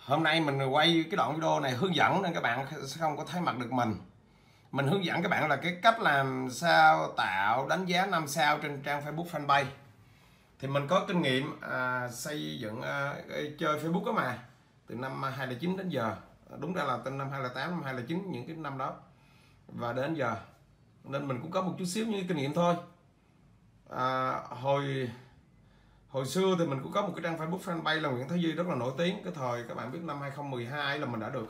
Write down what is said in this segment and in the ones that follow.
Hôm nay mình quay cái đoạn video này hướng dẫn nên các bạn sẽ không có thấy mặt được mình. Mình hướng dẫn các bạn là cái cách làm sao tạo đánh giá 5 sao trên trang Facebook fanpage. Thì mình có kinh nghiệm xây dựng chơi Facebook đó mà, từ năm 2009 đến giờ. Đúng ra là từ năm 2008, năm 2009, những cái năm đó và đến giờ, nên mình cũng có một chút xíu như kinh nghiệm thôi. Hồi xưa thì mình cũng có một cái trang Facebook fanpage là Nguyễn Thái Duy, rất là nổi tiếng. Cái thời các bạn biết năm 2012 là mình đã được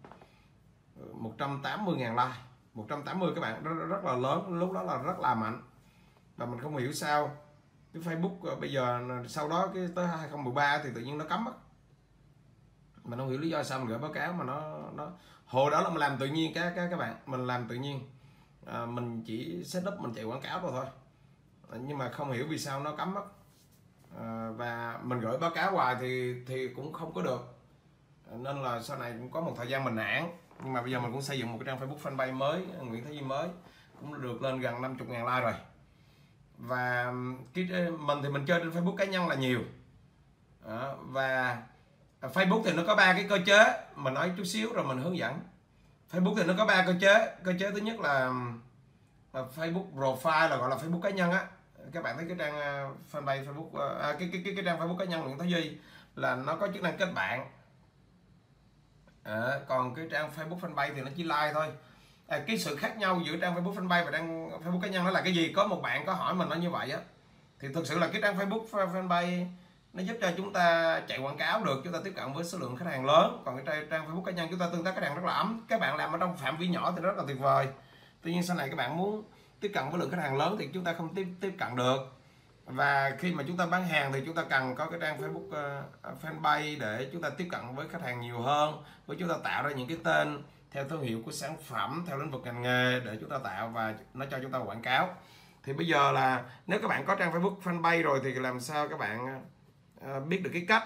180.000 like. 180 các bạn, rất là lớn, lúc đó là rất là mạnh. Và mình không hiểu sao cái Facebook bây giờ sau đó cái tới 2013 thì tự nhiên nó cấm á. Mình không hiểu lý do sao mình gửi báo cáo mà nó hồi đó là mình làm tự nhiên các bạn, mình làm tự nhiên. Mình chỉ setup, mình chạy quảng cáo thôi nhưng mà không hiểu vì sao nó cấm mất. Và mình gửi báo cáo hoài thì cũng không có được, nên là sau này cũng có một thời gian mình nản. Nhưng mà bây giờ mình cũng xây dựng một cái trang Facebook fanpage mới, Nguyễn Thái Duy mới, cũng được lên gần 50.000 like rồi. Và mình thì mình chơi trên Facebook cá nhân là nhiều. Và Facebook thì nó có 3 cái cơ chế, mình nói chút xíu rồi mình hướng dẫn. Facebook thì nó có 3 cơ chế. Cơ chế thứ nhất là Facebook profile, là gọi là Facebook cá nhân á. Các bạn thấy cái trang fanpage Facebook, cái trang Facebook cá nhân Nguyễn Thái Duy là nó có chức năng kết bạn. Còn cái trang Facebook fanpage thì nó chỉ like thôi. Cái sự khác nhau giữa trang Facebook fanpage và trang Facebook cá nhân đó là cái gì? Có một bạn có hỏi mình nó như vậy á. Thì thực sự là cái trang Facebook fanpage nó giúp cho chúng ta chạy quảng cáo được, chúng ta tiếp cận với số lượng khách hàng lớn. Còn cái trang Facebook cá nhân chúng ta tương tác khách hàng rất là ấm. Các bạn làm ở trong phạm vi nhỏ thì rất là tuyệt vời. Tuy nhiên sau này các bạn muốn tiếp cận với lượng khách hàng lớn thì chúng ta không tiếp cận được. Và khi mà chúng ta bán hàng thì chúng ta cần có cái trang Facebook fanpage để chúng ta tiếp cận với khách hàng nhiều hơn, với chúng ta tạo ra những cái tên theo thương hiệu của sản phẩm, theo lĩnh vực ngành nghề để chúng ta tạo và nó cho chúng ta quảng cáo. Thì bây giờ là nếu các bạn có trang Facebook fanpage rồi thì làm sao các bạn biết được cái cách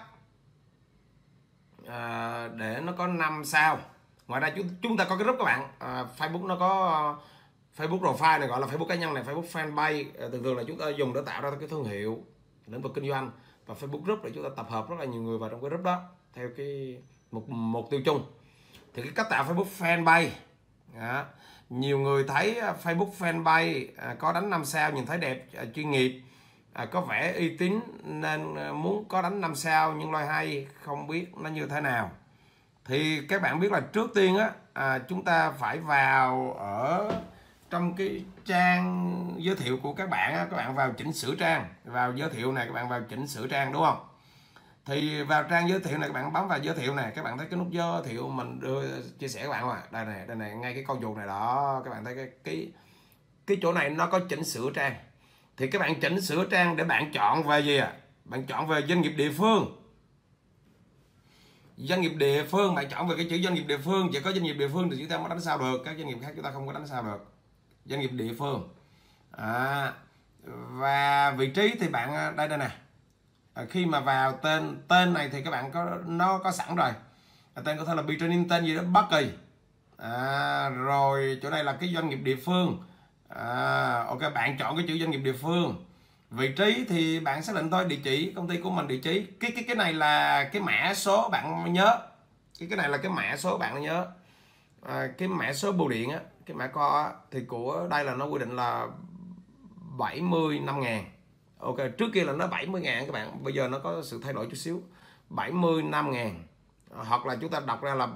để nó có 5 sao. Ngoài ra chúng ta có cái group các bạn, Facebook nó có Facebook profile này gọi là Facebook cá nhân này, Facebook fanpage thường là chúng ta dùng để tạo ra cái thương hiệu, lĩnh vực kinh doanh, và Facebook group để chúng ta tập hợp rất là nhiều người vào trong cái group đó theo cái mục tiêu chung. Thì cái cách tạo Facebook fanpage đó, nhiều người thấy Facebook fanpage có đánh 5 sao, nhìn thấy đẹp, chuyên nghiệp, có vẻ uy tín nên muốn có đánh 5 sao, nhưng loay hay không biết nó như thế nào. Thì các bạn biết là trước tiên á, chúng ta phải vào ở trong cái trang giới thiệu của các bạn á, các bạn vào chỉnh sửa trang, vào giới thiệu này, các bạn vào chỉnh sửa trang đúng không? Thì vào trang giới thiệu này các bạn bấm vào giới thiệu này, các bạn thấy cái nút giới thiệu mình đưa chia sẻ các bạn mà đây này, ngay cái con chuột này đó, các bạn thấy cái chỗ này nó có chỉnh sửa trang. Thì các bạn chỉnh sửa trang để bạn chọn về gì bạn chọn về doanh nghiệp địa phương. Doanh nghiệp địa phương, bạn chọn về cái chữ doanh nghiệp địa phương. Chỉ có doanh nghiệp địa phương thì chúng ta mới đánh sao được, các doanh nghiệp khác chúng ta không có đánh sao được. Doanh nghiệp địa phương. Và vị trí thì bạn đây nè. Khi mà vào tên này thì các bạn nó có sẵn rồi. Tên có thể là bị training, tên gì đó bất kỳ. Rồi chỗ này là cái doanh nghiệp địa phương. Ok, bạn chọn cái chữ doanh nghiệp địa phương. Vị trí thì bạn xác định thôi, địa chỉ công ty của mình, địa chỉ. Cái này là cái mã số bạn nhớ. Cái này là cái mã số bạn nhớ. Cái mã số bưu điện á, cái mã co thì của đây là nó quy định là 75.000. Ok, trước kia là nó 70.000 các bạn, bây giờ nó có sự thay đổi chút xíu, 75.000. Hoặc là chúng ta đọc ra là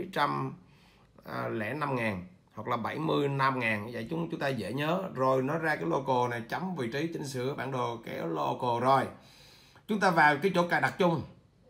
705.000 hoặc là 75.000, vậy chúng ta dễ nhớ. Rồi nó ra cái logo này, chấm vị trí, chỉnh sửa bản đồ, kéo logo. Rồi chúng ta vào cái chỗ cài đặt chung.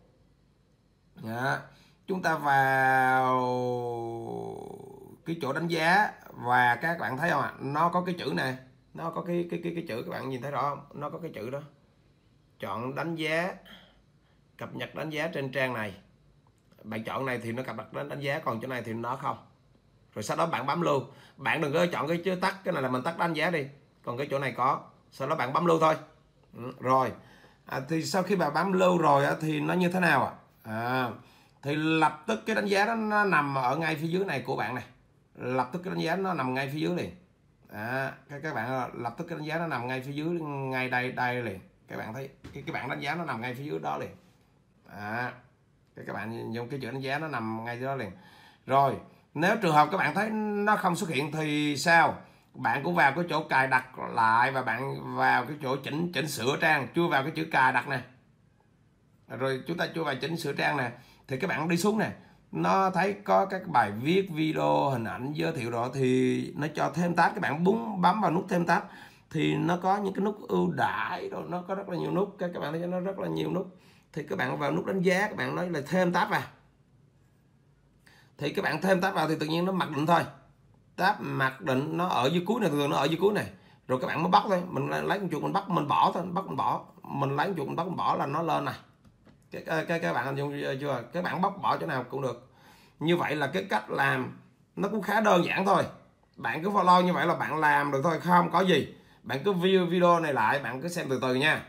Chúng ta vào cái chỗ đánh giá và các bạn thấy không ạ? Nó có cái chữ này, nó có cái chữ, các bạn nhìn thấy rõ không? Nó có cái chữ đó. Chọn đánh giá, cập nhật đánh giá trên trang này. Bạn chọn này thì nó cập nhật đến đánh giá, còn chỗ này thì nó không. Rồi sau đó bạn bấm lưu. Bạn đừng có chọn cái chữ tắt, cái này là mình tắt đánh giá đi. Còn cái chỗ này có. Sau đó bạn bấm lưu thôi. Rồi. Thì sau khi bạn bấm lưu rồi thì nó như thế nào ạ? Thì lập tức cái đánh giá đó nó nằm ở ngay phía dưới này của bạn này. Lập tức cái đánh giá nó nằm ngay phía dưới liền. Các bạn lập tức cái đánh giá nó nằm ngay phía dưới, ngay đây liền. Các bạn thấy cái bảng đánh giá nó nằm ngay phía dưới đó liền. các bạn dùng cái chữ đánh giá nó nằm ngay đó liền. Rồi nếu trường hợp các bạn thấy nó không xuất hiện thì sao? Bạn cũng vào cái chỗ cài đặt lại và bạn vào cái chỗ chỉnh sửa trang, chui vào cái chữ cài đặt này, rồi chúng ta chui vào chỉnh sửa trang này, thì các bạn đi xuống này, nó thấy có các bài viết, video, hình ảnh, giới thiệu đó, thì nó cho thêm tab. Các bạn bấm vào nút thêm tab thì nó có những cái nút ưu đãi rồi, nó có rất là nhiều nút, các bạn thấy nó rất là nhiều nút. Thì các bạn vào nút đánh giá, các bạn nói là thêm tab vào, thì các bạn thêm tab vào thì tự nhiên nó mặc định thôi. Tab mặc định nó ở dưới cuối này, thường nó ở dưới cuối này, rồi các bạn mới bắt thôi. Mình lấy con chuột mình bắt mình bỏ thôi, bắt mình bỏ, mình lấy con chuột mình bắt mình bỏ là nó lên này. Các bạn hình dung chưa? Các bạn bóc bỏ chỗ nào cũng được. Như vậy là cái cách làm nó cũng khá đơn giản thôi. Bạn cứ follow như vậy là bạn làm được thôi, không có gì. Bạn cứ view video này lại, bạn cứ xem từ từ nha.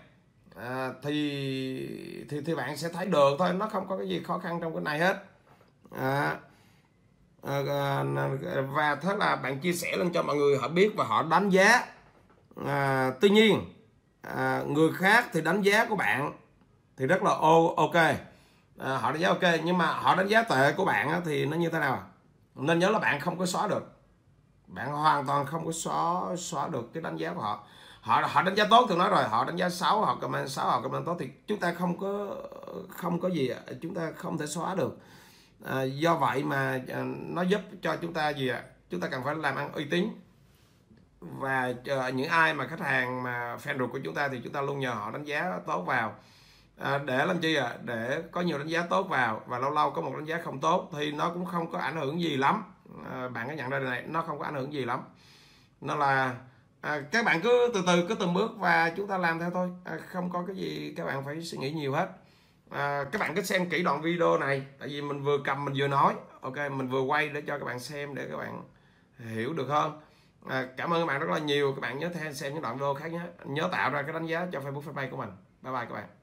Thì bạn sẽ thấy được thôi, nó không có cái gì khó khăn trong cái này hết. Và thế là bạn chia sẻ lên cho mọi người họ biết và họ đánh giá. Tuy nhiên người khác thì đánh giá của bạn thì rất là ok, họ đánh giá ok, nhưng mà họ đánh giá tệ của bạn thì nó như thế nào? Nên nhớ là bạn không có xóa được, bạn hoàn toàn không có xóa được cái đánh giá của họ. Họ đánh giá tốt thì nói rồi, họ đánh giá 6, họ comment 6, họ comment tốt, thì chúng ta không có gì, chúng ta không thể xóa được. Do vậy mà nó giúp cho chúng ta gì ạ? Chúng ta cần phải làm ăn uy tín, và những ai mà khách hàng mà fan ruột của chúng ta thì chúng ta luôn nhờ họ đánh giá tốt vào. Để làm chi ạ? Để có nhiều đánh giá tốt vào, và lâu lâu có một đánh giá không tốt thì nó cũng không có ảnh hưởng gì lắm. Bạn có nhận ra điều này, nó không có ảnh hưởng gì lắm. Nó là các bạn cứ từ từ, cứ từng bước và chúng ta làm theo thôi. Không có cái gì các bạn phải suy nghĩ nhiều hết. Các bạn cứ xem kỹ đoạn video này, tại vì mình vừa cầm mình vừa nói, ok, mình vừa quay để cho các bạn xem, để các bạn hiểu được hơn. Cảm ơn các bạn rất là nhiều. Các bạn nhớ xem những đoạn video khác nhé, nhớ tạo ra cái đánh giá cho Facebook Fanpage của mình. Bye bye các bạn.